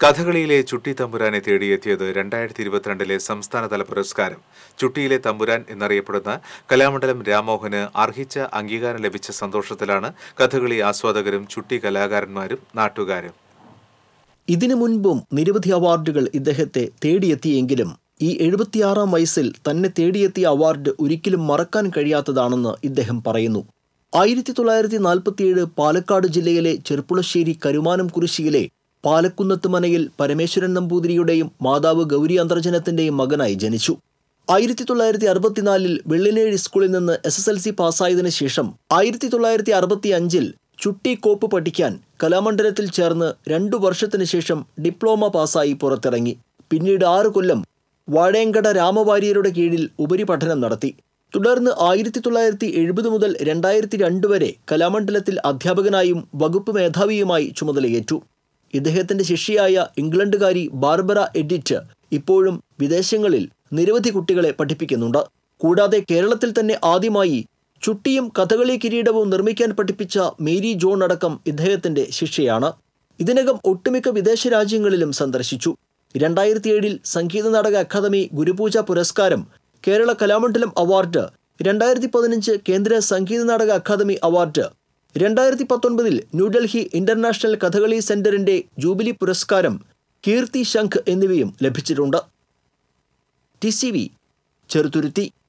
കഥകളിയിലെ ചുട്ടി തമ്പുരാനെ തേടിയെത്തിയത് 2022 സംസ്ഥാനതല പുരസ്കാരം. ചുട്ടിയിലെ തമ്പുരാൻ എന്നറിയപ്പെടുന്ന കലാമണ്ഡലം രാമോഹന് അർഹിച്ച അംഗീകാരം ലഭിച്ച സന്തോഷത്തിലാണ് കഥകളി ആസ്വാദകരും ചുട്ടി കലാകാരന്മാരും നാട്ടുകാരും. ഇതിനു മുൻപും നിരവധി അവാർഡുകൾ ഇദ്ദേഹത്തെ തേടിയെത്തിയെങ്കിലും ഈ 76-ാം വയസ്സിൽ തന്നെ തേടിയെത്തിയ അവാർഡ് ഒരിക്കലും മറക്കാൻ കഴിയാത്തതാണെന്ന് ഇദ്ദേഹം പറയുന്നു. 1947 പാലക്കാട് ജില്ലയിലെ ചെർപ്പുളശ്ശേരി കരുമാനം കുരിശിയിലെ പാലക്കുന്നത്ത് മനയിൽ പരമേശ്വരൻ നമ്പൂതിരിയുടെയും മാതാവ് ഗൗരി അന്തർജനത്തിന്റെയും മകനായി ജനിച്ചു. 1964 വെള്ളിനേഴി സ്കൂളിൽ നിന്ന് SSLC പാസ്സായതിനു ശേഷം 1965 ചുട്ടി കോപ്പ് പഠിക്കാൻ കലാമണ്ഡലത്തിൽ ചേർന്ന് 2 വർഷത്തിനു ശേഷം ഡിപ്ലോമ പാസ്സായി പുറത്തിറങ്ങി. പിന്നീട് 6 കൊല്ലം വാഴേങ്കട രാമവാര്യരുടെ കീഴിൽ ഉപരിപഠനം നടത്തി. തുടർന്ന് 1970 മുതൽ 2002 വരെ കലാമണ്ഡലത്തിൽ അധ്യാപകനായും വകുപ്പ് മേധാവിയുമായി ചുമതലയേറ്റു. ഇദ്ദേഹത്തിന്റെ ശിഷ്യയായ ഇംഗ്ലണ്ടുകാരി ബാർബറ എഡിറ്റ് ഇപ്പോഴും വിദേശങ്ങളിൽ നിരവധി കുട്ടികളെ പഠിപ്പിക്കുന്നുണ്ട്. കൂടാതെ കേരളത്തിൽ തന്നെ ആദ്യമായി ചുട്ടിയും കഥകളി കിരീടവും നിർമ്മിക്കാൻ പഠിപ്പിച്ച മേരി ജോൺ അടക്കം ഇദ്ദേഹത്തിന്റെ ശിഷ്യയാണ്. ഇതിനകം ഒട്ടുമിക്ക വിദേശ രാജ്യങ്ങളിലും സന്ദർശിച്ചു. 2007 സംഗീത നാടക അക്കാദമി ഗുരുപൂജ പുരസ്കാരം, കേരള കലാമണ്ഡലം അവാർഡ്, 2015 കേന്ദ്ര സംഗീത നാടക അക്കാദമി അവാർഡ്, 2019 ന്യൂഡൽഹി ഇന്റർനാഷണൽ കഥകളി സെന്ററിന്റെ ജൂബിലി പുരസ്കാരം, കീർത്തി ശംഖ് എന്നിവയും ലഭിച്ചിട്ടുണ്ട്. TCV ചെറുതുരുത്തി.